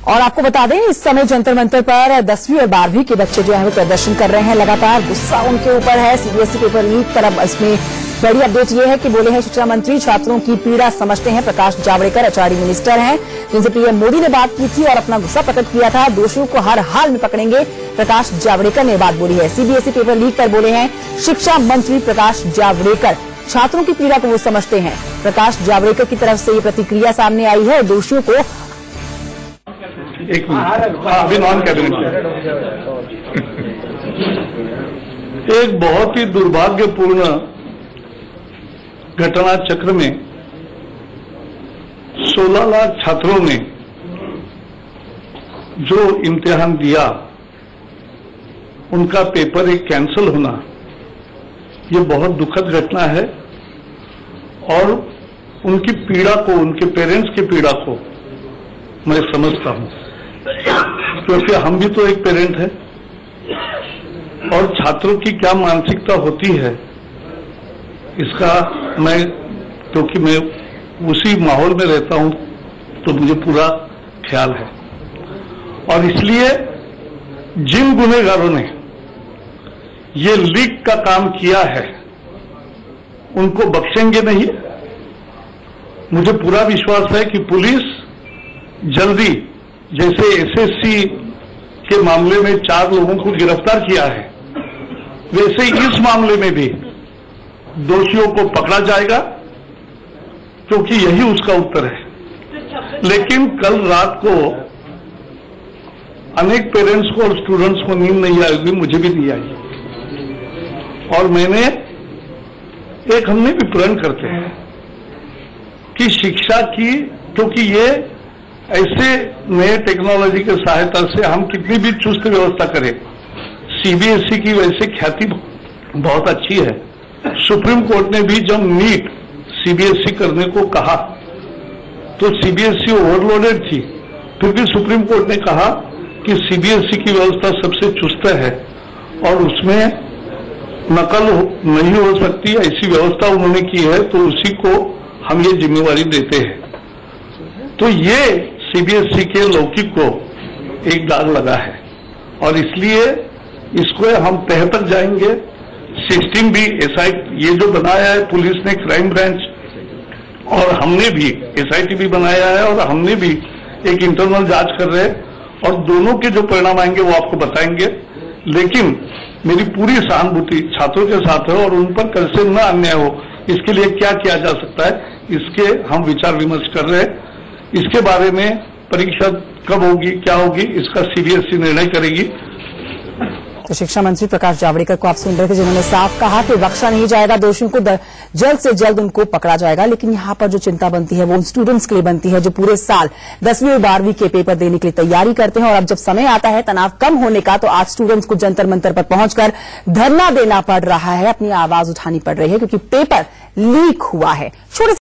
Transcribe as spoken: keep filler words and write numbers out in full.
और आपको बता दें, इस समय जंतर मंतर पर दसवीं और बारहवीं के बच्चे जो है वो प्रदर्शन कर रहे हैं। लगातार गुस्सा उनके ऊपर है। सीबीएसई पेपर लीक पर अब इसमें बड़ी अपडेट ये है कि बोले हैं शिक्षा मंत्री, छात्रों की पीड़ा समझते हैं। प्रकाश जावड़ेकर एचआरडी मिनिस्टर हैं, जिनसे पीएम मोदी ने बात की थी और अपना गुस्सा प्रकट किया था। दोषियों को हर हाल में पकड़ेंगे, प्रकाश जावड़ेकर ने बात बोली है। सीबीएसई पेपर लीक पर बोले हैं शिक्षा मंत्री प्रकाश जावड़ेकर, छात्रों की पीड़ा को वो समझते हैं। प्रकाश जावड़ेकर की तरफ से ये प्रतिक्रिया सामने आई है और दोषियों को एक मिनट अभी नॉन कैबिनेट एक बहुत ही दुर्भाग्यपूर्ण घटना चक्र में सोलह लाख छात्रों ने जो इम्तिहान दिया, उनका पेपर एक कैंसिल होना, ये बहुत दुखद घटना है। और उनकी पीड़ा को, उनके पेरेंट्स की पीड़ा को मैं समझता हूं, क्योंकि हम भी तो एक पेरेंट हैं। और छात्रों की क्या मानसिकता होती है इसका मैं, क्योंकि मैं उसी माहौल में रहता हूं, तो मुझे पूरा ख्याल है। और इसलिए जिन गुनहगारों ने ये लीक का काम किया है उनको बख्शेंगे नहीं। मुझे पूरा विश्वास है कि पुलिस जल्दी, जैसे एसएससी के मामले में चार लोगों को गिरफ्तार किया है, वैसे इस मामले में भी दोषियों को पकड़ा जाएगा, क्योंकि यही उसका उत्तर है। लेकिन कल रात को अनेक पेरेंट्स को और स्टूडेंट्स को नींद नहीं आएगी, मुझे भी नहीं आई। और मैंने एक हमने भी प्रण करते हैं कि शिक्षा की, क्योंकि ये ऐसे नए टेक्नोलॉजी के सहायता से हम कितनी भी चुस्त व्यवस्था करें, सीबीएसई की वैसे ख्याति बहुत अच्छी है। सुप्रीम कोर्ट ने भी जब नीट सीबीएसई करने को कहा तो सीबीएसई ओवरलोडेड थी, फिर भी सुप्रीम कोर्ट ने कहा कि सीबीएसई की व्यवस्था सबसे चुस्त है और उसमें नकल नहीं हो सकती, ऐसी व्यवस्था उन्होंने की है, तो उसी को हम ये जिम्मेवारी देते हैं। तो ये सीबीएसई के लौकिक को एक दाग लगा है और इसलिए इसको हम तह तक जाएंगे। सिस्टम भी एसआई ये जो बनाया है पुलिस ने, क्राइम ब्रांच, और हमने भी एसआईटी भी बनाया है और हमने भी एक इंटरनल जांच कर रहे हैं और दोनों के जो परिणाम आएंगे वो आपको बताएंगे। लेकिन मेरी पूरी सहानुभूति छात्रों के साथ है और उन पर कैसे न अन्याय हो, इसके लिए क्या किया जा सकता है, इसके हम विचार विमर्श कर रहे हैं। इसके बारे में परीक्षा कब होगी, क्या होगी, इसका सीबीएसई निर्णय करेगी। तो शिक्षा मंत्री प्रकाश जावड़ेकर को आप सुन रहे थे, जिन्होंने साफ कहा कि बख्शा नहीं जाएगा, दोषियों को जल्द से जल्द उनको पकड़ा जाएगा। लेकिन यहां पर जो चिंता बनती है वो उन स्टूडेंट्स के लिए बनती है जो पूरे साल दसवीं और बारहवीं के पेपर देने के लिए तैयारी करते हैं। और अब जब समय आता है तनाव कम होने का, तो आज स्टूडेंट्स को जंतर मंतर पर पहुंचकर धरना देना पड़ रहा है, अपनी आवाज उठानी पड़ रही है, क्योंकि पेपर लीक हुआ है। छोटे